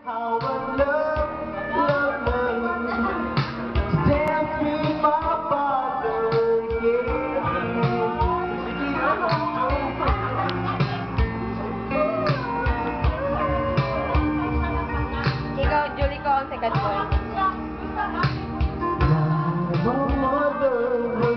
How I love, love, love. Dance with my father, Ikaw, Julie, ko ang second boy. yeah. My mother.